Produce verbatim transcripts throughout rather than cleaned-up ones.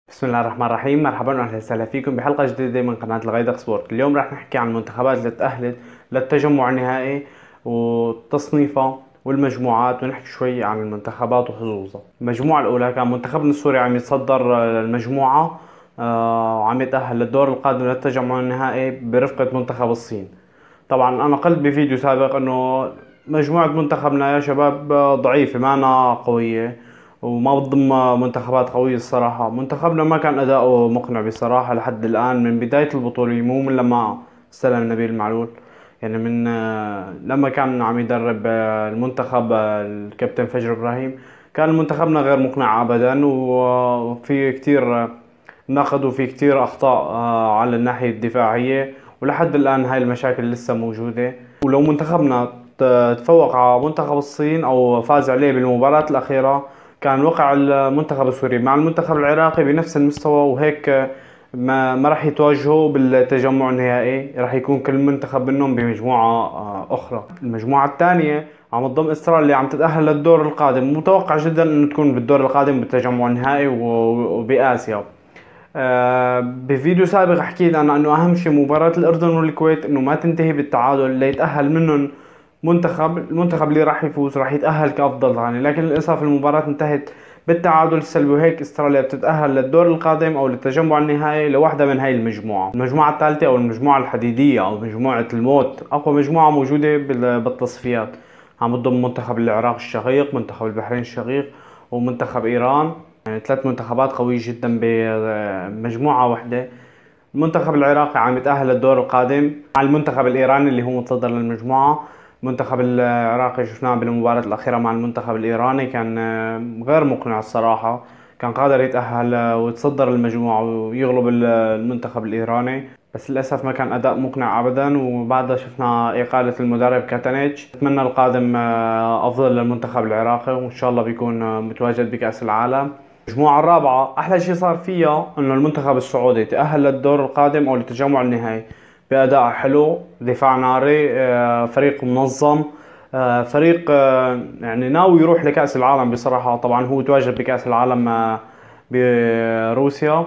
بسم الله الرحمن الرحيم. مرحبا واهلا وسهلا فيكم بحلقه جديده من قناه الغيدق سبورت. اليوم راح نحكي عن المنتخبات اللي تأهلت للتجمع النهائي وتصنيفها والمجموعات، ونحكي شوي عن المنتخبات وحظوظها. المجموعه الاولى كان منتخبنا السوري عم يتصدر المجموعه آه، وعم يتأهل للدور القادم للتجمع النهائي برفقه منتخب الصين. طبعا انا قلت بفيديو سابق انه مجموعة منتخبنا يا شباب ضعيفة، ما أنا قوية وما بتضم منتخبات قوية. الصراحة منتخبنا ما كان أداؤه مقنع بصراحة لحد الآن، من بداية البطولة، مو من لما استلم نبيل معلول. يعني من آه، لما كان عم يدرب آه، المنتخب آه، الكابتن فجر إبراهيم، كان منتخبنا غير مقنع أبدا، وفي كتير آه، نقد وفي كتير أخطاء آه، على الناحية الدفاعية، ولحد الآن هاي المشاكل لسه موجودة. ولو منتخبنا ت- تفوق على منتخب الصين أو فاز عليه بالمباراة الأخيرة، كان وقع المنتخب السوري مع المنتخب العراقي بنفس المستوى، وهيك آه، ما ما راح يتواجهوا بالتجمع النهائي. راح يكون كل منتخب منهم بمجموعة آه، أخرى. المجموعة الثانية عم تضم استراليا، عم تتأهل للدور القادم. متوقع جدا انه تكون بالدور القادم بالتجمع النهائي و- وبآسيا. آه، بفيديو سابق حكيت انا انه اهم شيء مباراة الاردن والكويت انه ما تنتهي بالتعادل، اللي يتأهل منهم منتخب المنتخب اللي راح يفوز راح يتأهل كأفضل ثاني. لكن للأسف المباراة انتهت بالتعادل السلبي، وهيك استراليا بتتأهل للدور القادم او للتجمع النهائي لوحدة من هاي المجموعة. المجموعة الثالثة او المجموعة الحديدية او مجموعة الموت، اقوى مجموعة موجودة بال- بالتصفيات. عم تضم منتخب العراق الشقيق، منتخب البحرين الشقيق، ومنتخب ايران. يعني ثلاث منتخبات قوية جدا بمجموعة واحدة. المنتخب العراقي عم يتأهل للدور القادم مع المنتخب الإيراني اللي هو متصدر للمجموعة. المنتخب العراقي شفناه بالمباراة الأخيرة مع المنتخب الإيراني، كان آه، غير مقنع الصراحة. كان قادر يتأهل آه، ويتصدر المجموعة ويغلب ال- المنتخب الإيراني، بس للأسف ما كان أداء مقنع أبدا. وبعدها شفنا إقالة المدرب كاتانيتش. أتمنى القادم آه، أفضل للمنتخب العراقي، وإن شاء الله بيكون آه، متواجد بكأس العالم. المجموعة الرابعة أحلى شيء صار فيها إنه المنتخب السعودي تأهل للدور القادم أو للتجمع النهائي بأداء حلو، دفاع ناري، آه، فريق منظم، آه، فريق آه، يعني ناوي يروح لكأس العالم بصراحة. طبعا هو تواجد بكأس العالم آه، بروسيا.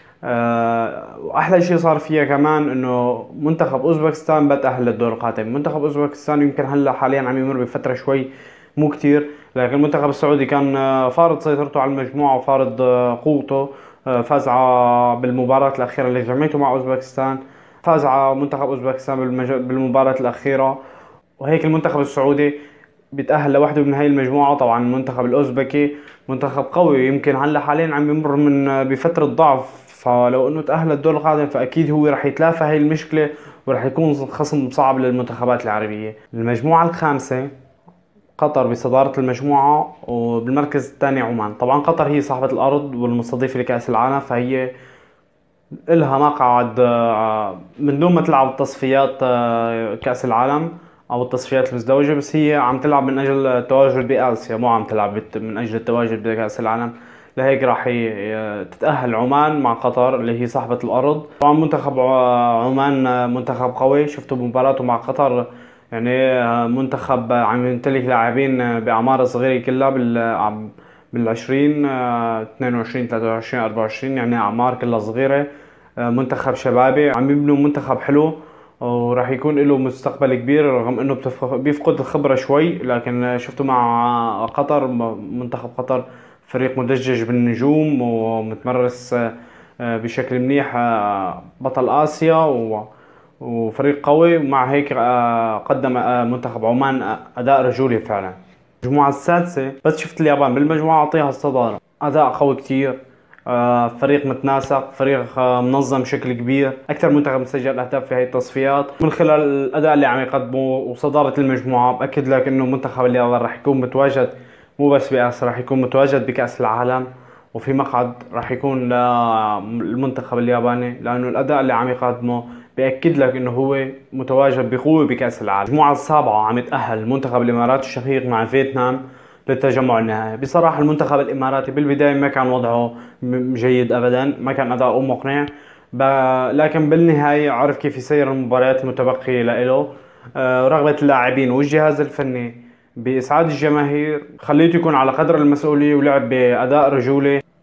آه، واحلى شيء صار فيها كمان انه منتخب اوزبكستان بتأهل للدور القادم. منتخب اوزبكستان يمكن هلا حاليا عم يمر بفترة شوي مو كتير، لكن المنتخب السعودي كان آه، فارض سيطرته على المجموعة وفارض آه، قوته. آه، فاز ع- بالمباراة الأخيرة اللي جمعته مع أوزبكستان. فاز على منتخب أوزبكستان بالمج... بالمباراة الأخيرة، وهيك المنتخب السعودي بيتأهل لوحده من هاي المجموعة. طبعا المنتخب الأوزبكي منتخب قوي، يمكن هلا حاليا عم يمر من آه، بفترة ضعف، فلو انه تأهل للدور القادم فأكيد هو رح يتلافى هاي المشكلة، ورح يكون خصم صعب للمنتخبات العربية. المجموعة الخامسة قطر بصدارة المجموعة، وبالمركز الثاني عمان. طبعا قطر هي صاحبة الأرض والمستضيفة لكأس العالم، فهي إلها مقعد آه، من دون ما تلعب التصفيات آه، كأس العالم أو التصفيات المزدوجة، بس هي عم تلعب من أجل التواجد بآسيا، مو عم تلعب بت- من أجل التواجد بكأس العالم. لهيك راح ي- تتأهل عمان مع قطر اللي هي صاحبة الأرض. طبعا منتخب ع- عمان آه، منتخب قوي، شفتوا مباراته مع قطر. يعني آه، منتخب عم يمتلك لاعبين آه، بأعمار صغيرة كلها بال عم- بالعشرين، آه، اثنين وعشرين، ثلاثة وعشرين، أربعة وعشرين، يعني أعمار كلها صغيرة. آه، منتخب شبابي عم يبنوا منتخب حلو، وراح يكون له مستقبل كبير رغم انه بتف- بيفقد الخبرة شوي. لكن آه، شفته مع قطر، م- منتخب قطر فريق مدجج بالنجوم ومتمرس آه، آه، بشكل منيح، آه، بطل آسيا و- وفريق قوي. ومع هيك آه، قدم آه، منتخب عمان آه، أداء رجولي فعلا. المجموعة السادسة بس شفت اليابان بالمجموعة أعطيها الصدارة. أداء قوي كتير، آه، فريق متناسق، فريق آه، منظم بشكل كبير، أكثر منتخب مسجل أهداف في هاي التصفيات. من خلال الأداء اللي عم يقدمه وصدارة المجموعة، بأكد لك إنه منتخب اليابان راح يكون متواجد مو بس بآسيا، راح يكون متواجد بكأس العالم، وفي مقعد راح يكون للمنتخب الياباني، لأنه الأداء اللي عم يقدمه بأكد لك إنه هو متواجد بقوة بكأس العالم. المجموعة السابعة عم يتأهل المنتخب الإماراتي الشقيق مع فيتنام للتجمع النهائي. بصراحة المنتخب الإماراتي بالبداية ما كان وضعه م- جيد أبدا، ما كان أداؤه مقنع، ب... لكن بالنهاية عرف كيف يسير المباريات المتبقية له. آه، رغبة اللاعبين والجهاز الفني بإسعاد الجماهير خليته يكون على قدر المسؤولية، ولعب بأداء رجولي.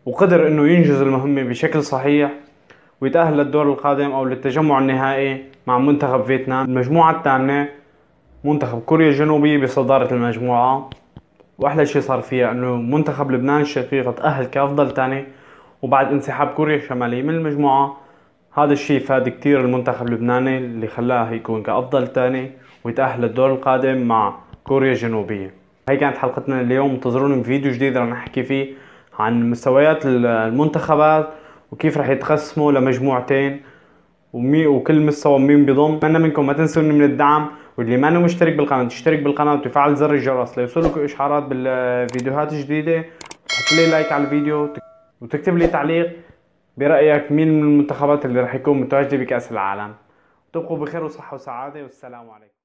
وقدر انه ينجز المهمة بشكل صحيح ويتأهل للدور القادم او للتجمع النهائي مع منتخب فيتنام. المجموعة الثانية منتخب كوريا الجنوبية بصدارة المجموعة، واحلى شي صار فيها انه منتخب لبنان الشقيق تأهل كافضل ثاني، وبعد انسحاب كوريا الشمالية من المجموعة. هذا الشي فاد كتير المنتخب اللبناني اللي خلاه يكون كأفضل ثاني ويتأهل للدور القادم مع كوريا الجنوبية. هي كانت حلقتنا اليوم، انتظروني بفيديو جديد رح نحكي فيه عن مستويات المنتخبات وكيف رح يتقسموا لمجموعتين ومي وكل مستوى مين بيضم. اتمنى منكم ما تنسوني من الدعم، واللي ما مشترك بالقناة تشترك بالقناة وتفعل زر الجرس ليوصلك اشعارات بالفيديوهات الجديدة. تحط لي لايك على الفيديو وتكتب لي تعليق برأيك مين من المنتخبات اللي رح يكون متواجدة بكأس العالم. تبقوا بخير وصحة وسعادة، والسلام عليكم.